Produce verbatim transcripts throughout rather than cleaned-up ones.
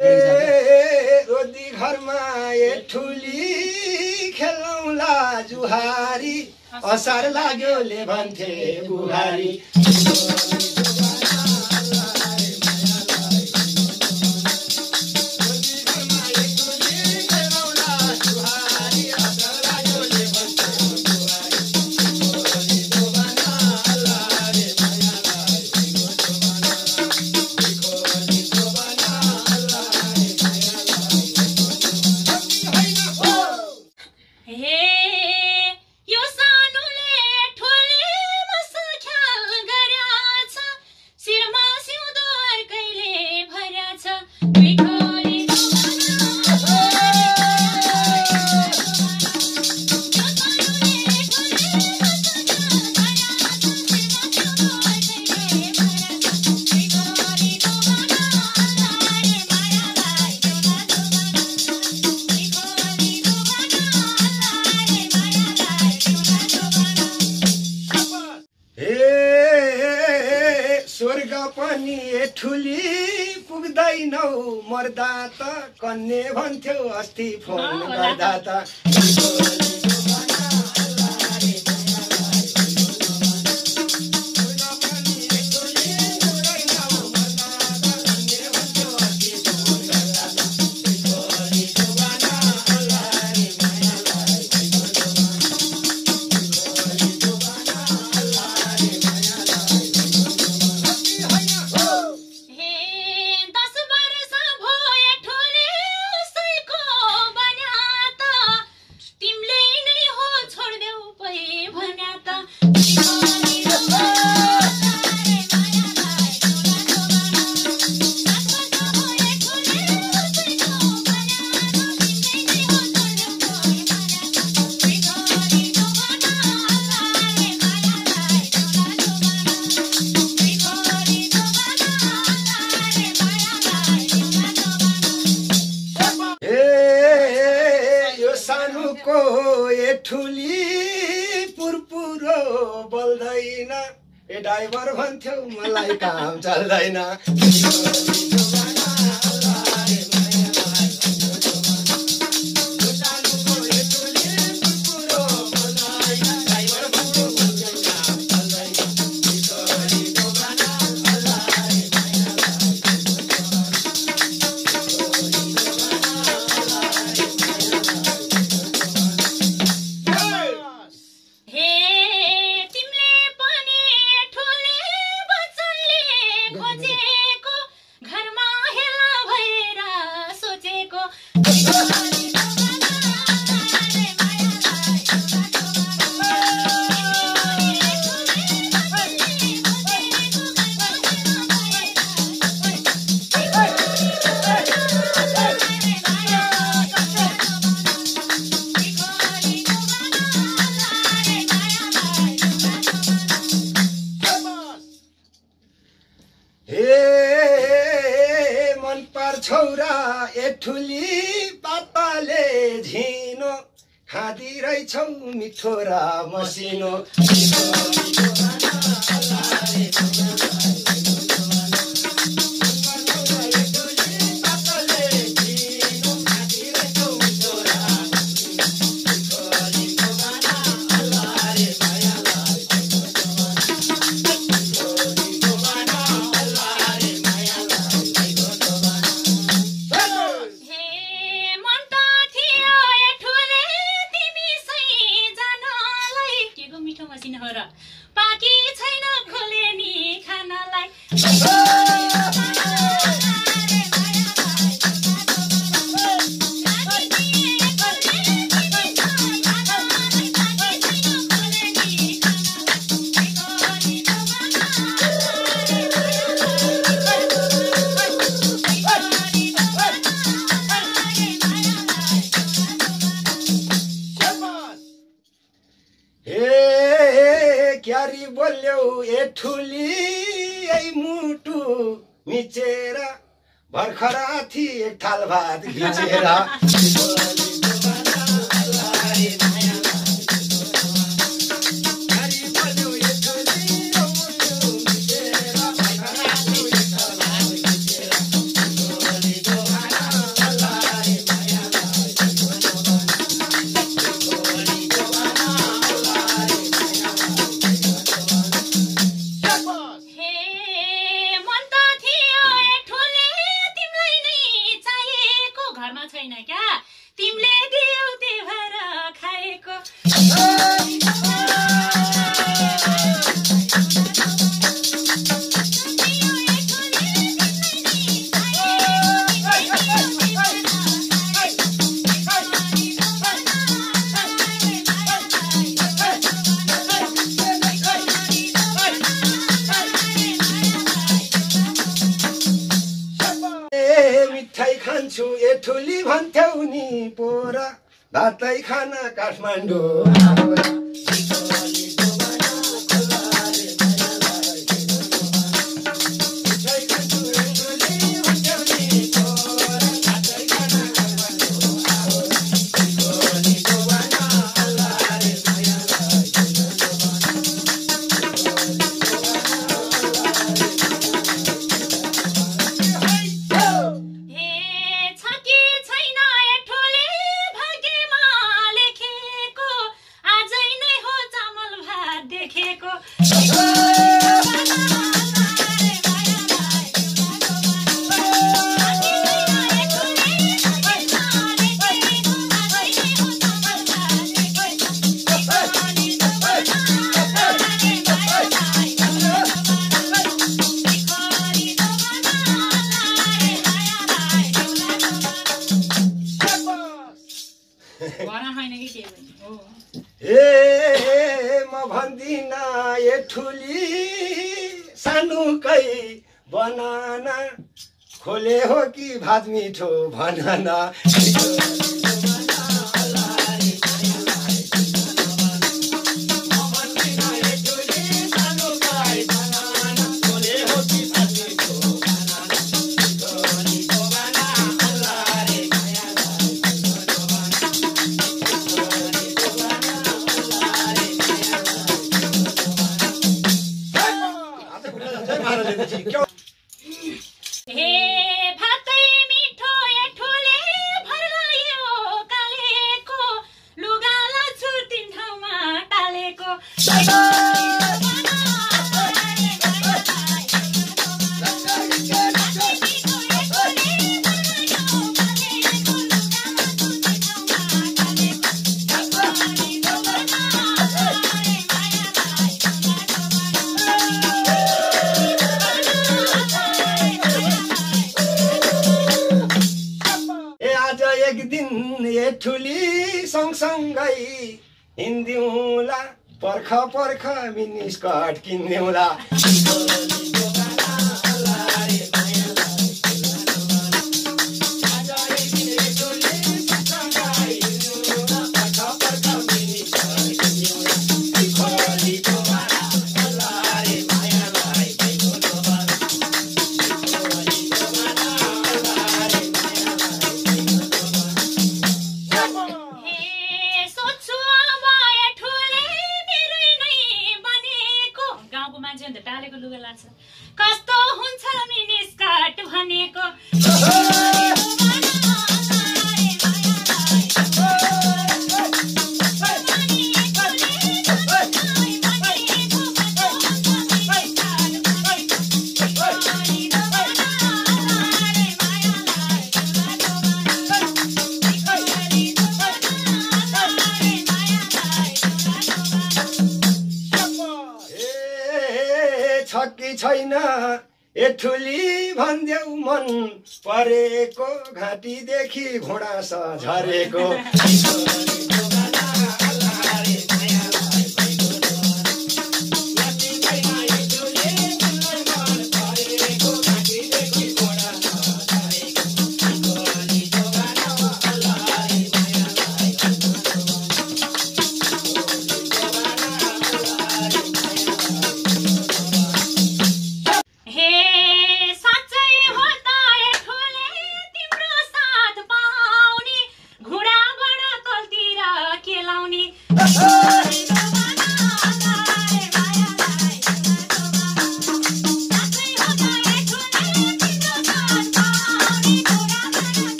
रोदी घरमा ए ठुली खेलौला जुहारी असार लाग्यो ले भन्थे बुहारी स्वर्ग पनि ठुली पुग्दैनौ मर्दा त कन्ने भन्थ्यो अस्ति फोन गर्दा त सानुको ए ठुली पुरपुरो बोल्दैन ए ड्राइभर भन्थ्यो मलाई काम चल्दैन छौरा ए ठुली पापाले झिनो खाँदी रहेछौ मिठो र मसिनो पाकी छैन खोले नि खानालाई क्यारी बोल्यौ ए ठुली ए मुटु मिचेर भर्खरा थिए एक थाल भात घिचेर घरमा छैन क्या तिमीले दियौ त्यही भएर खाएको खान्छु एठुली भन्थ्यौ नि पोरा भातै खान काठमाडौँ सानुकै बनाना खोले हो कि भात मिठो बनाना ठुली सँगसँगै हिँड्दिउँला पर्ख पर्ख मिनी स्कर्ट किन्दिउँला कस्तो हुन्छ मिनी स्कर्ट भनेको छक्की छैन एठुली भन्देऊ मन परेको घाँटीदेखि घोडा झरेको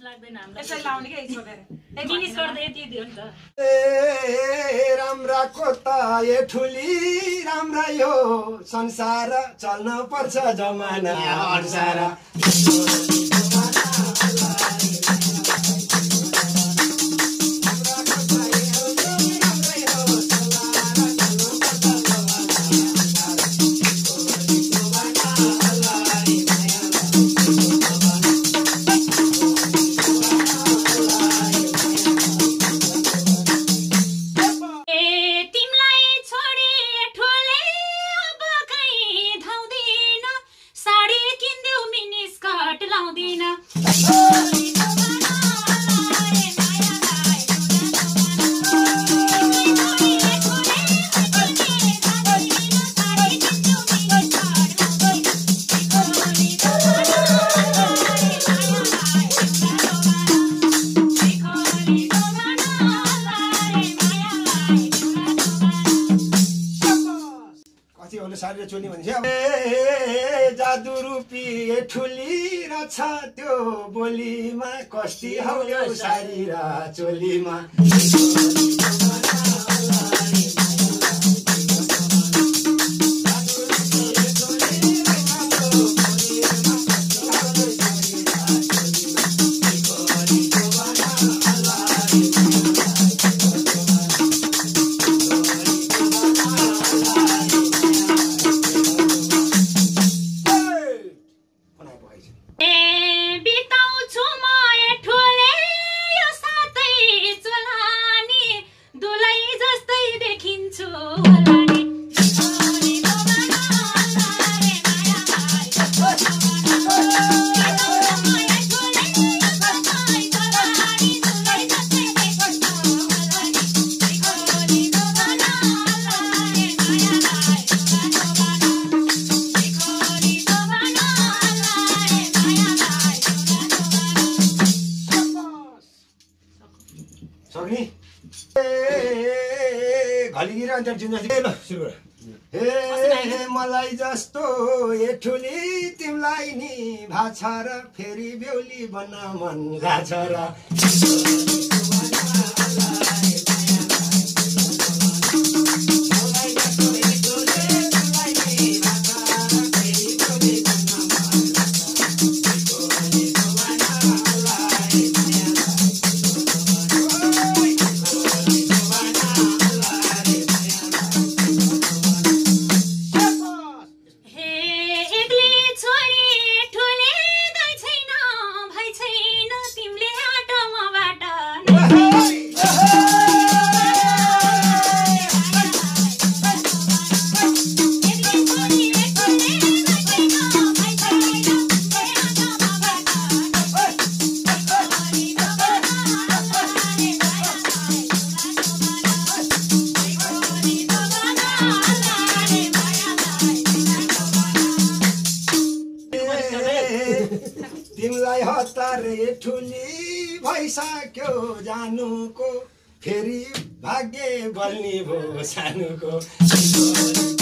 लाग्दैन हामीलाई यसरी लाउने के छोडेर एक मिनिट गर्दै यति दियो नि त ए राम्राको त ए ठुली राम्रा यो संसार चल्न पर्छ जमाना अनुसार सारी चोली भन्छ ए जादु रूपी ए ठुली रछ त्यो बोलीमा कस्ती हौल्यो सारी र चोलीमा ए मलाई जस्तो ए ठुली तिमीलाई नि भाछ र फेरि बेहुली बन्न मन लाग्छ र तिमीलाई हतार ए ठुली भइसक्यो जानुको फेरि भाग्य बल्ने भो सानुको